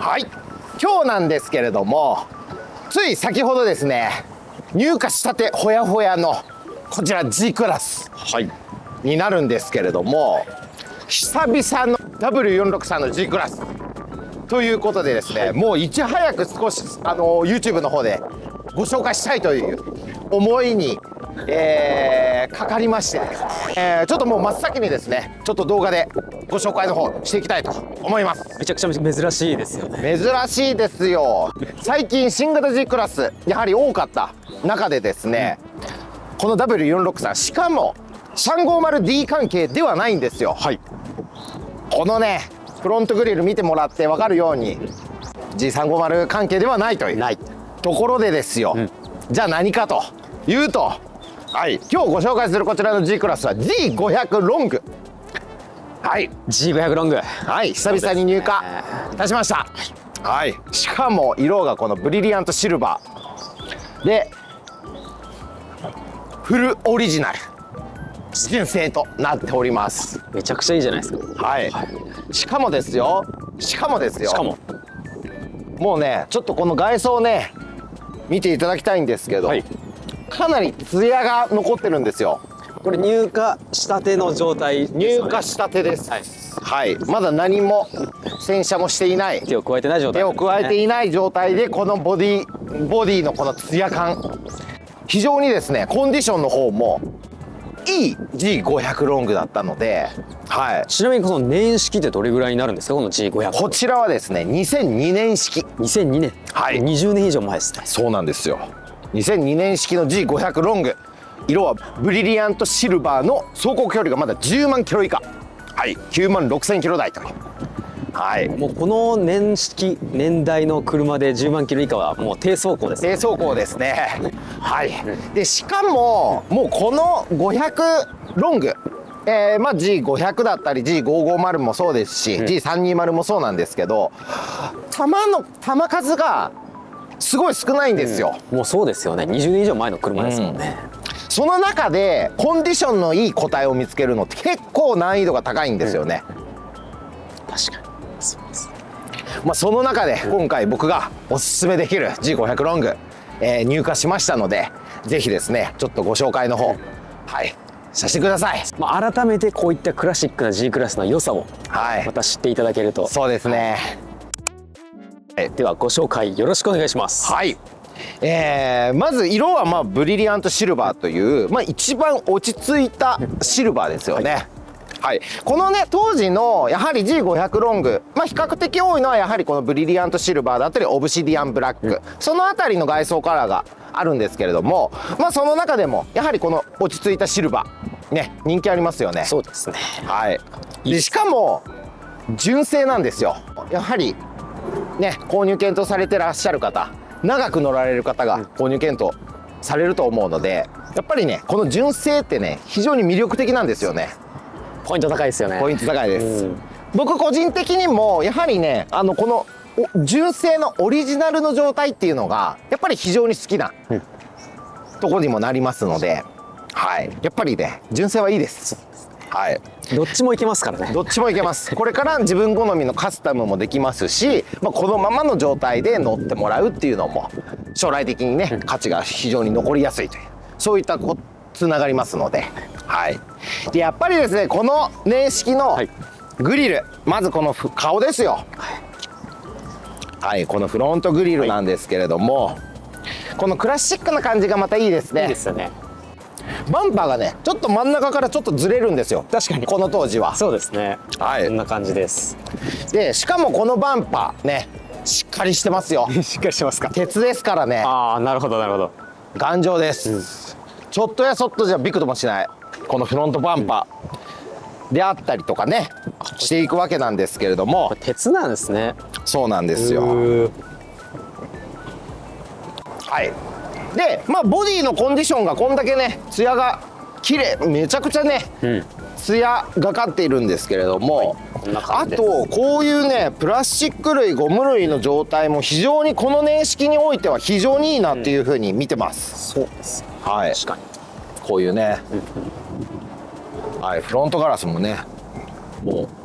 はい、今日なんですけれども、つい先ほどですね、入荷したてほやほやのこちら G クラスになるんですけれども、久々の W463 の G クラスということでですね、もういち早く少しYouTube の方でご紹介したいという思いに、かかりまして、ちょっともう真っ先にですね、ちょっと動画でご紹介の方していきたいと思います。 めちゃくちゃ珍しいですよね。 珍しいですよ。最近新型 G クラスやはり多かった中でですね、この W463 しかも 350D 関係ではないんですよ。このねフロントグリル見てもらって分かるように G350 関係ではないというところでですよ、じゃあ何かというと、今日ご紹介するこちらの G クラスは G500 ロング。 G500 ロング、 久々に入荷いたしました。しかも色がこのブリリアントシルバーでフルオリジナル純正となっております。 めちゃくちゃいいじゃないですか。 しかもですよ、もうねちょっとこの外装ね見ていただきたいんですけど、かなりツヤが残ってるんですよ。 これ入荷したての状態ですよね。 入荷したてです。まだ何も洗車もしていない、 手を加えてない状態、 手を加えていない状態でこのボディのこのツヤ感、非常にですねコンディションの方もいい G500 ロングだったので、 ちなみにこの年式ってどれぐらいになるんですか、この G500。 こちらはですね2002年式。 2002年、20年以上前ですね。 そうなんですよ。2002年式の G500 ロング、色はブリリアントシルバーの走行距離がまだ10万キロ以下、9万6000キロ台という、 もうこの年代の車で10万キロ以下はもう低走行ですね。 低走行ですね。でしかももうこの500ロング、G500 だったり G550 もそうですし、G320 もそうなんですけど、球数がすごい少ないんですよ。 もうそうですよね。20年以上前の車ですもんね。 その中でコンディションのいい個体を見つけるのって結構難易度が高いんですよね。 確かにそうです。 その中で今回僕がおすすめできる G500 ロング、入荷しましたので、ぜひですねちょっとご紹介の方、させてください。 改めてこういったクラシックな G クラスの良さをまた知っていただけると。 そうですね。 ではご紹介よろしくお願いします。 まず色はブリリアントシルバーという、一番落ち着いたシルバーですよね。このね当時のやはり G500 ロング、比較的多いのはやはりこのブリリアントシルバーだったりオブシディアンブラック、その辺りの外装カラーがあるんですけれども、その中でもやはりこの落ち着いたシルバーね人気ありますよね。 そうですね。 でしかも純正なんですよ。やはりね購入検討されてらっしゃる方、長く乗られる方が購入検討されると思うので、やっぱりねこの純正ってね非常に魅力的なんですよね。 ポイント高いですよね。 ポイント高いです。僕個人的にもやはりねこの純正のオリジナルの状態っていうのがやっぱり非常に好きなところにもなりますので、やっぱりね純正はいいです。 どっちもいけますからね。 どっちもいけます。これから自分好みのカスタムもできますし、このままの状態で乗ってもらうっていうのも将来的にね価値が非常に残りやすいという、そういったつながりますので、でやっぱりですねこの年式のグリル、まずこの顔ですよ。このフロントグリルなんですけれども、このクラシックな感じがまたいいですね。 いいですよね。 バンパーがねちょっと真ん中からちょっとずれるんですよ。 確かにこの当時は。 そうですね。こんな感じです。 でしかもこのバンパーねしっかりしてますよ。 しっかりしてますか。 鉄ですからね。 なるほどなるほど。 頑丈です。ちょっとやそっとじゃびくともしないこのフロントバンパーであったりとかねしていくわけなんですけれども、 鉄なんですね。 そうなんですよ。でボディのコンディションがこんだけねツヤが綺麗、めちゃくちゃね、ツヤがかっているんですけれども、あとこういうねプラスチック類ゴム類の状態も非常にこの年式においては非常にいいなっていうふうに見てます。 そうです。確かにこういうね、フロントガラスもねもう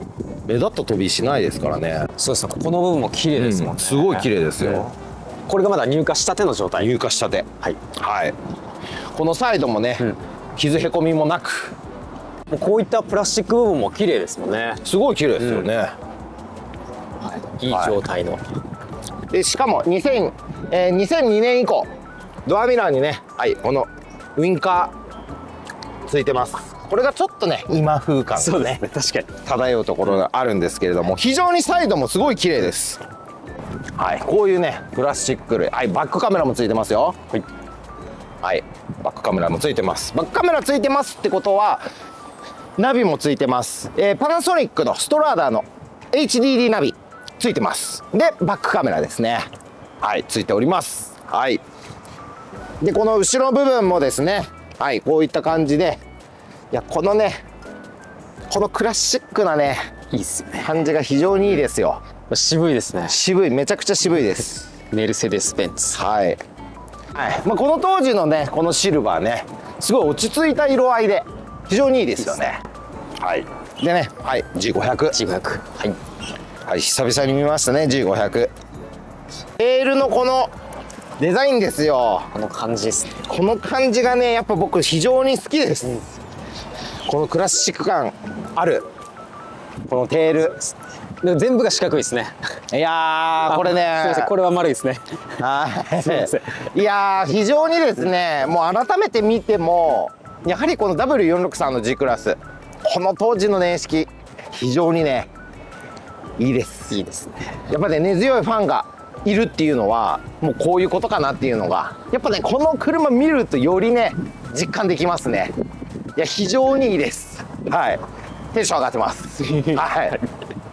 目立った飛びしないですからね。 そうですね、ここの部分も綺麗ですもんね。 すごい綺麗ですよ。 これがまだ入荷したての状態。 入荷したて。 はい。 はい。このサイドもね、傷へこみもなく、 もうこういったプラスチック部分も綺麗ですもんね。 すごい綺麗ですよね。 いい状態の。 でしかも2002年以降ドアミラーにね、はい、このウインカーついてます。これがちょっとね今風感がね確かに漂うところがあるんですけれども、非常にサイドもすごい綺麗です。はい、こういうねプラスチック類、はい、バックカメラもついてますよ。はい、はい、バックカメラもついてます。バックカメラついてますってことはナビもついてます。パナソニックのストラーダの HDD ナビついてます。でバックカメラですね、はい、ついております。はい、でこの後ろ部分もですね、はい、こういった感じで、いやこのねこのクラシックなねいいっすよね。 感じが非常にいいですよ。 渋いですね。 渋い、めちゃくちゃ渋いです。 メルセデス・ベンツ。 はい、はい、まあ、この当時のねこのシルバーねすごい落ち着いた色合いで非常にいいですよね。はい、でね、はい、G500、 はい、 はい、久々に見ましたね G500。レールのこのデザインですよ。 この感じですね。 この感じがねやっぱ僕非常に好きです。このクラシック感あるこのテール。 でも全部が四角いですね。 いやーこれね、 すみません、これは丸いですね。 はいすみません。 いやー非常にですね、もう改めて見てもやはりこの W463 の G クラス、この当時の年式非常にねいいです。 いいですね。 やっぱね根強いファンがいるっていうのはもうこういうことかなっていうのがやっぱねこの車見るとよりね実感できますね。いや非常にいいです。はい、テンション上がってますはい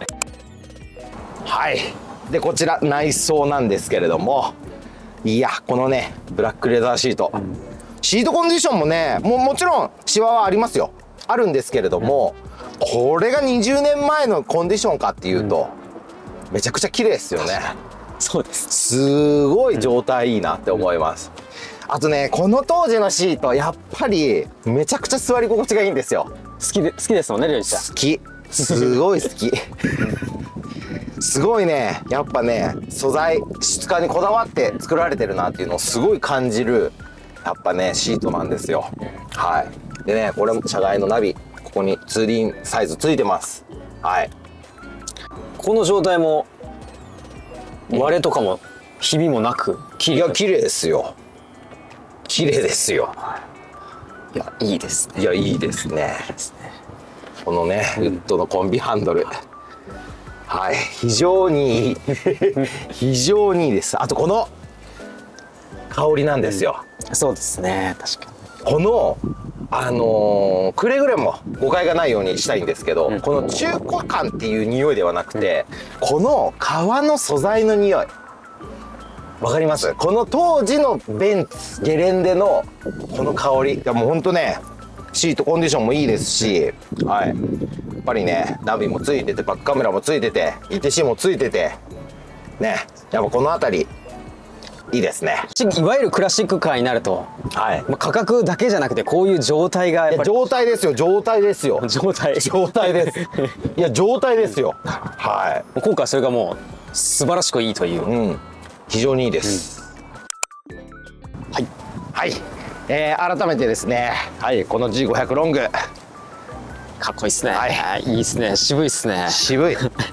はい、でこちら内装なんですけれども、いやこのねブラックレザーシート、シートコンディションもねもちろんシワはありますよ、あるんですけれども、これが20年前のコンディションかっていうと、めちゃくちゃ綺麗ですよね。 そうです。 すごい状態いいなって思います。あとねこの当時のシートやっぱりめちゃくちゃ座り心地がいいんですよ。 好きですもんね、りょうじさん。 好き、すごい好きすごいねやっぱね素材質感にこだわって作られてるなっていうのをすごい感じるやっぱねシートなんですよ。はい、でねこれも車外のナビ、ここに 2D サイズついてます。はい、 この状態も割れとかもひびもなくいや綺麗ですよ、綺麗ですよ。 いやいいですね。 いやいいですね。このねウッドのコンビハンドル、はい、非常にいい非常にいいです。あとこの香りなんですよ。 そうですね、確かこのくれぐれも誤解がないようにしたいんですけど、この中古感っていう匂いではなくて、この革の素材の匂いわかります？この当時のベンツゲレンデのこの香り、いやもうほんとねシートコンディションもいいですし、はい、やっぱりねナビもついててバックカメラもついてて ETC もついててね、やっぱこの辺りいいですね。 に。いわゆるクラシックカーになると、 はい、 まあ価格だけじゃなくてこういう状態がやっぱり状態ですよ、状態ですよ、 状態ですいや状態ですよは今回それがもう素晴らしくいいという、 い、非常にいいです、 はいはい、改めてですね、はい、この G500 ロングかっこいいっすね、 はいいいっすね、渋いっすね、 渋い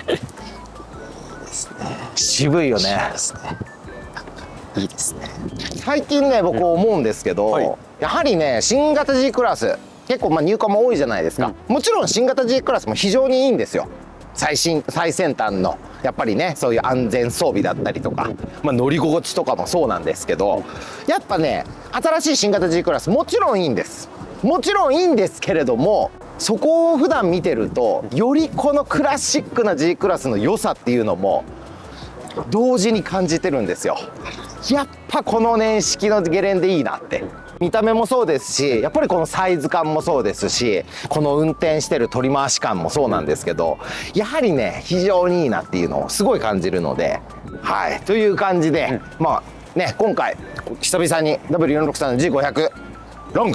渋いよね。 いいですね。 最近ね僕思うんですけど、 はい、 やはりね新型 G クラス結構入荷も多いじゃないですか、もちろん新型 G クラスも非常にいいんですよ。最先端のやっぱりねそういう安全装備だったりとか、乗り心地とかもそうなんですけど、やっぱね新しい新型 G クラスもちろんいいんです、もちろんいいんですけれども、そこを普段見てるとよりこのクラシックな G クラスの良さっていうのも同時に感じてるんですよ。やっぱこの年式のゲレンデいいなって、見た目もそうですし、やっぱりこのサイズ感もそうですし、この運転してる取り回し感もそうなんですけど、やはりね非常にいいなっていうのをすごい感じるので、はいという感じで、まあね今回久々に W463 の G500 ロング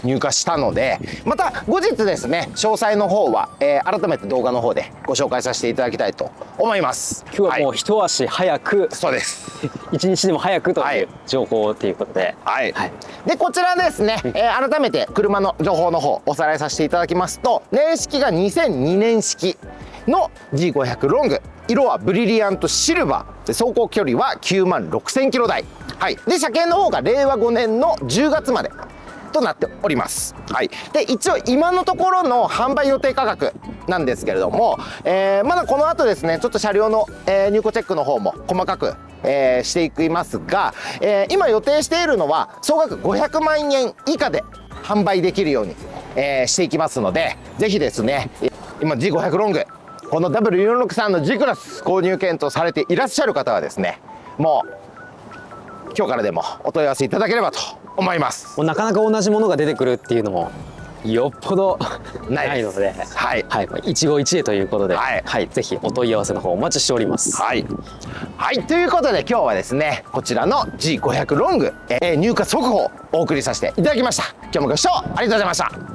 入荷したので、また後日ですね詳細の方は、改めて動画の方でご紹介させていただきたいと思います。 今日はもう一足早く、 そうです一日でも早くという情報ということで、 でこちらですね、改めて車の情報の方おさらいさせていただきますと、年式が2002年式の G500 ロング、色はブリリアントシルバーで、走行距離は9万6000キロ台、で車検の方が令和5年の10月までとなっております。で一応今のところの販売予定価格なんですけれども、まだこの後ですねちょっと車両の、入庫チェックの方も細かく、していきますが、今予定しているのは総額500万円以下で販売できるように、していきますので、ぜひですね今 G500 ロングこの W463 の G クラス購入検討されていらっしゃる方はですね、もう今日からでもお問い合わせいただければと思います。 もうなかなか同じものが出てくるっていうのもよっぽどないので、一期一会ということで、ぜひお問い合わせの方お待ちしております。 ということで今日はですねこちらの G500 ロング、入荷速報をお送りさせていただきました。今日もご視聴ありがとうございました。